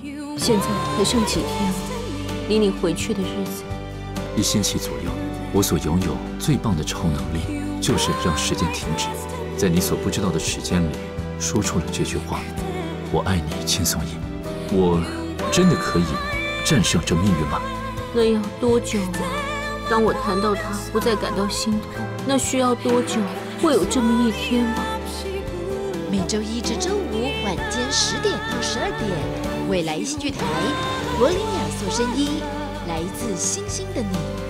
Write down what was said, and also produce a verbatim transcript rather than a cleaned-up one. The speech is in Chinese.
现在还剩几天了，离你回去的日子， 一星期左右。我所拥有最棒的超能力，就是让时间停止，在你所不知道的时间里，说出了这句话：“我爱你，青松影。”我真的可以战胜这命运吗？ 那要多久啊？当我谈到他，不再感到心痛，那需要多久？会有这么一天吗？ 每周一至周五晚间十点到十二点，未来戏剧台，罗琳雅塑声音，来自星星的你。